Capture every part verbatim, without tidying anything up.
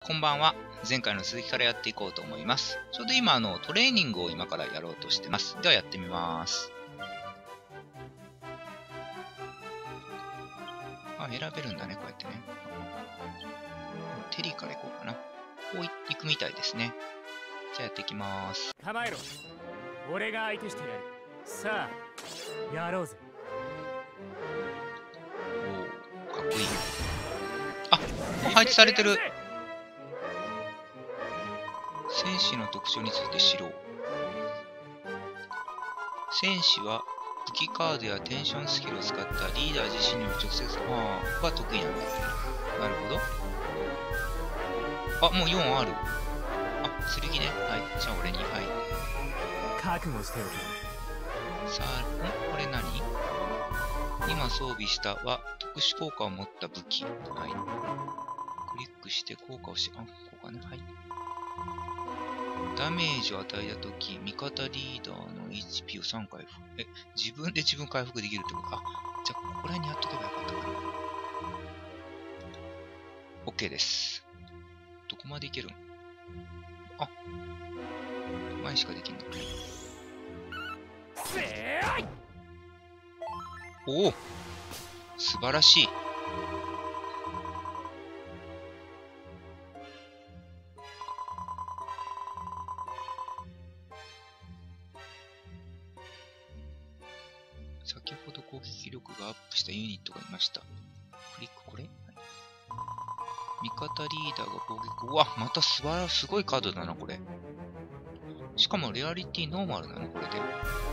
こんばんは。前回の続きからやっていこうと思います。ちょうど今あのトレーニングを今からやろうとしてます。ではやってみます。あ、選べるんだね、こうやってね。テリーから行こうかな。こう行くみたいですね。じゃあやっていきます。 構えろ。俺が相手してやる。さあ、やろうぜ。 おお、かっこいい。あ、もう配置されてる。戦士の特徴について知ろう。戦士は武器カードやテンションスキルを使ったリーダー自身にも直接あーが得意なんだ。なるほど。あ、もうよんある。あ、剣ね。はい。じゃあ俺に。はい。 覚悟しておけ。 さあ、んこれ何？今装備したは特殊効果を持った武器。はい。クリックして効果をし、あ、こうかね。はい。ダメージを与えたとき、味方リーダーの エイチピー をさん回復。え、自分で自分回復できるってこと？あ、じゃあ、ここら辺にやっとけばよかったかな。OK です。どこまでいけるん？あ、前しかできんの。おお！素晴らしい。先ほど攻撃力がアップしたユニットがいました。クリックこれ？はい、味方リーダーが攻撃。うわ、またすばらすごいカードだな、これ。しかもレアリティノーマルなの、これで。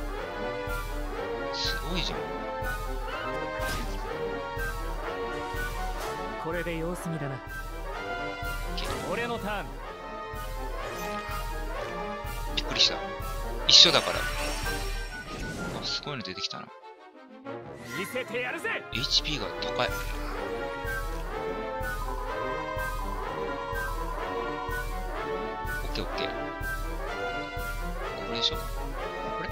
すごいじゃん。 これで様子見だな。俺のターン。 びっくりした。一緒だから。あ、すごいの出てきたな。 見せてやるぜ。 エイチピー が高い。オッケーオッケー。これでしょ。これ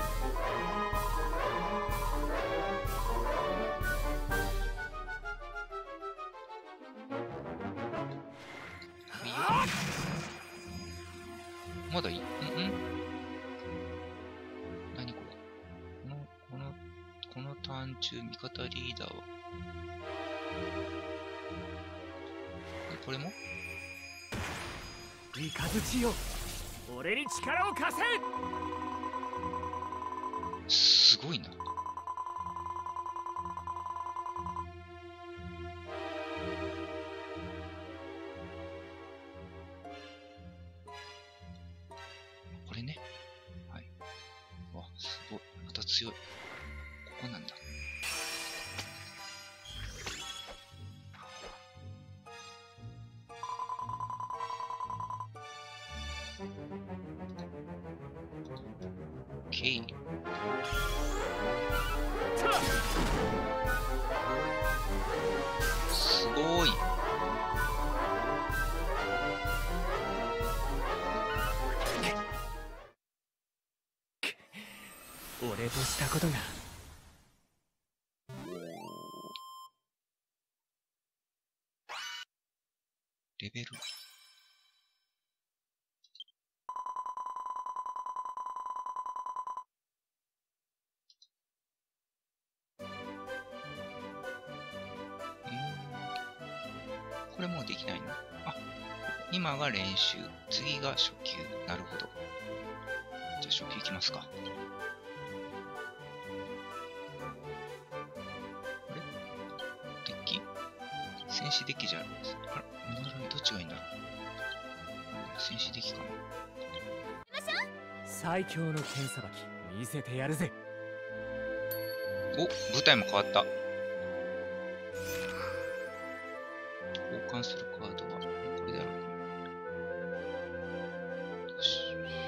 いいよ。まだいい。うんうん。何これ。この、この、このターン中、味方リーダーは。これもイカズチよ、俺に力を貸せ。 すごいな。これね。はい。わ、すごい。また強い。ここなんだ。オッケー。すごい。 俺としたことが。 レベル。これもうできないの？あ、今が練習。次が初級。なるほど。じゃあ初級いきますか。あれ？デッキ？戦士デッキじゃあるんです。あれ？どっちがいいんだろう。戦士デッキかな。 最強の剣さばき見せてやるぜ。 お、舞台も変わった。交換するカードはこれである。よし。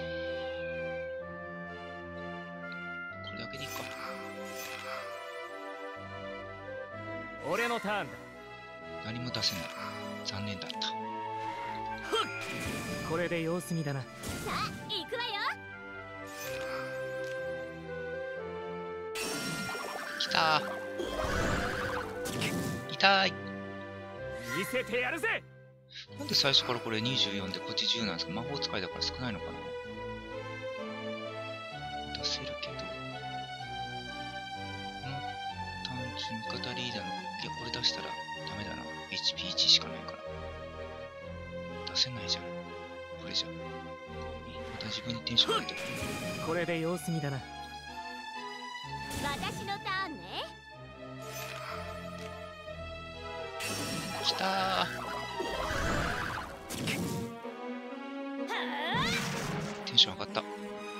これだけでいいか。 俺のターンだ。 何も出せない。残念だった。 これで様子見だな。さあ、行くわよ。 きたー。痛い。 見せてやるぜ。 なんで最初からこれにじゅうよんでこっちじゅうなんですか？魔法使いだから少ないのかな？出せるけど。この単純味方リーダーの、いや、これ出したらダメだな。エイチピーいち しかないから。出せないじゃん。これじゃ。また自分にテンション上げてる。 これで様子見だな。 私のターンね。 きたー。テンション上がった。 グ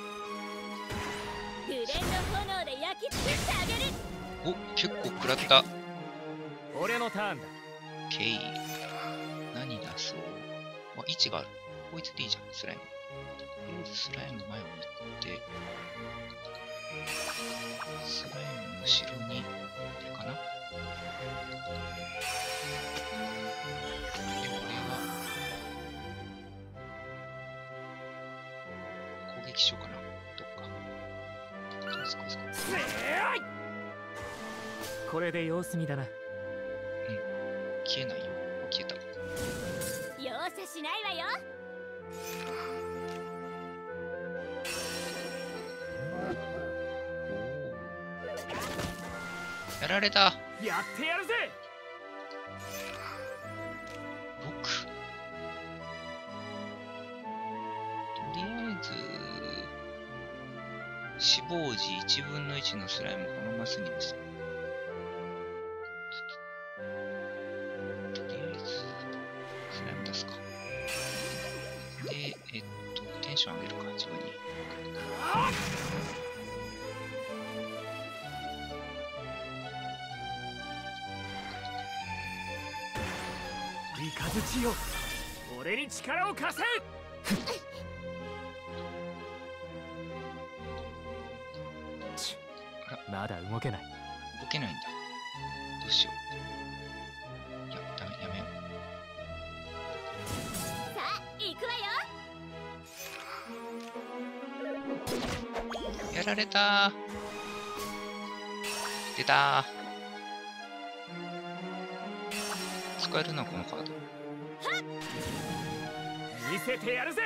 レンの炎で焼き尽くしてあげる。 お、結構食らった。 俺のターンだ。 ケイ。何出そう。あ、位置がある。こいつでいいじゃん、スライム。とりあえずスライム前を見て、スライムの後ろに、これかな。で、これは、攻撃しようかな。どっか。どうですか、どうですか。 これで様子見だな。 消えないよ。消えた。 容赦しないわよ。 やられた。 やってやるぜ。 ろく。とりあえず、死亡時いちぶんのいちのスライムこのマスにです。とりあえず、スライム出すか。で、えっと、テンション上げるか、自分に。 雷よ、俺に力を貸せ。まだ動けない。 動けないんだ。どうしよう。いや、ダメ、やめよさあ行くわよ。 う。やられたー。出たー。使えるな、このカード。 見せてやるぜ。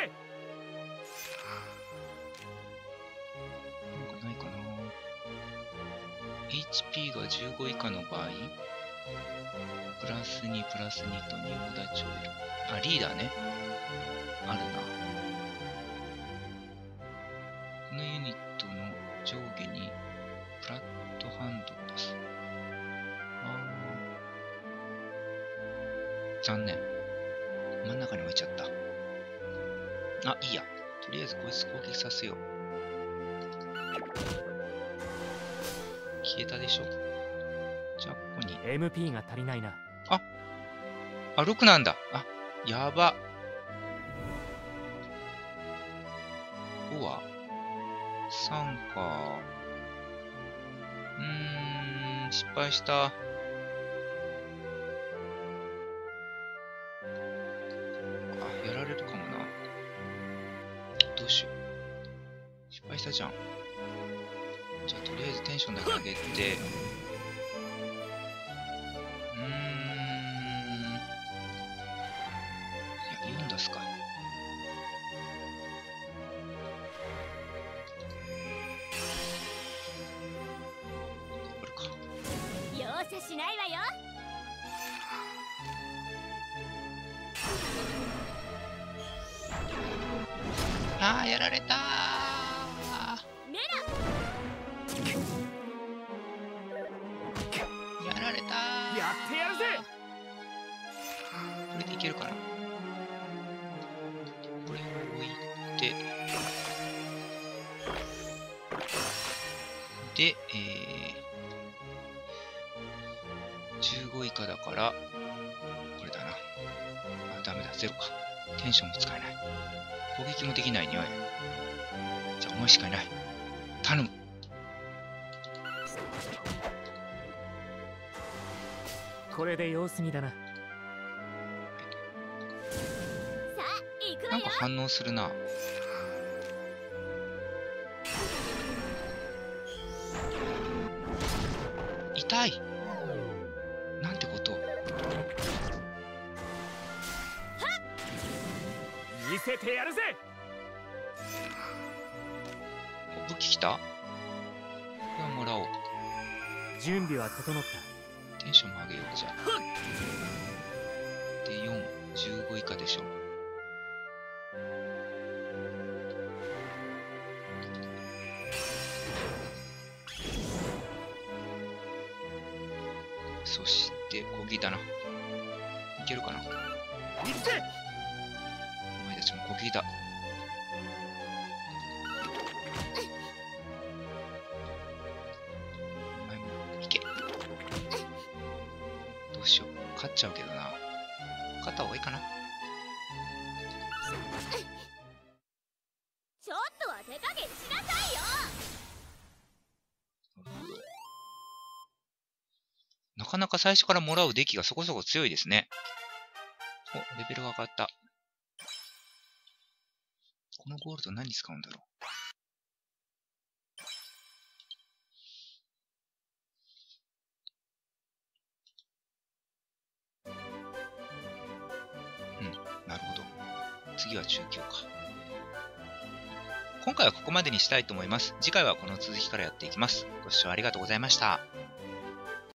なんかないかな。エイチピー がじゅうご以下の場合、プラスにプラスにと仁王立ちを得る。あ、リーダーね。あるな。このユニットの上下にプラットハンドを出す。あー、残念。真ん中に置いちゃった。あ、いいや。とりあえずこいつ攻撃させよう。消えたでしょ。じゃあ、ここに。 エムピー が足りないな。 あ、あ、ろくなんだ。あ、やば。ごはさんか。うーん、失敗した。あ、やられるかもな。どうしよう。失敗したじゃん。じゃあ、とりあえずテンションだけ上げて、うーん、いや、よん出すか。これか。 容赦しないわよ。 あー、やられたー。 メやられたー。 やってやるぜ。 これでいけるかな。これを置いて、で、えー、じゅうご以下だから、これだな。あ、ダメだ、ゼロか。テンションも使えない。攻撃もできないにおい。じゃあ、お前しかいない。頼む。 これで様子見だな。 さあ行くわよなんか。反応するな。痛い。なんてこと。 見せてやるぜ。 武器来た。これはもらおう。 準備は整った。 テンションも上げよう。じゃあで、よん、じゅうご以下でしょ。そして小木だな。いけるかな。 行って。 お前たちも小木だ。お前もいけ。どうしよう。勝っちゃうけどな。勝った方がいいかな。 ちょっとは手加減しなさいよ。 なかなか最初からもらうデッキがそこそこ強いですね。お、レベルが上がった。このゴールド何に使うんだろう。うん、なるほど。次は中級か。今回はここまでにしたいと思います。次回はこの続きからやっていきます。ご視聴ありがとうございました。